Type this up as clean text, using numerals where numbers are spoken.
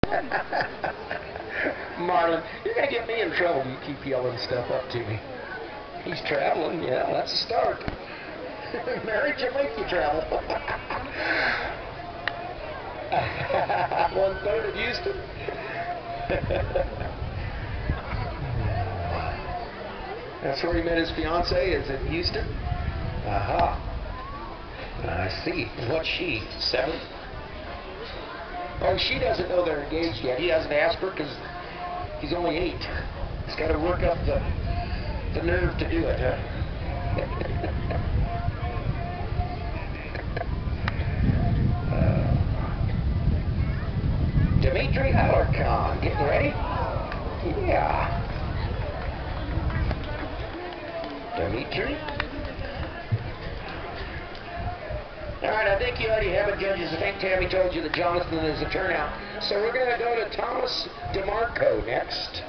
Marlon, you're going to get me in trouble. You keep yelling stuff up to me. He's traveling. Yeah, that's a start. Marriage will make you travel. 1/3 of Houston. That's where he met his fiancée, is in Houston? Aha. I see. What's she, 7? Oh, she doesn't know they're engaged yet. He hasn't asked her because he's only 8. He's got to work up the nerve to do it, huh? Dimitri Alarcon, getting ready? Yeah. Dimitri? Alright, I think you already have it, judges. I think Tammy told you that Jonathan is a turnout. So we're going to go to Thomas DeMarco next.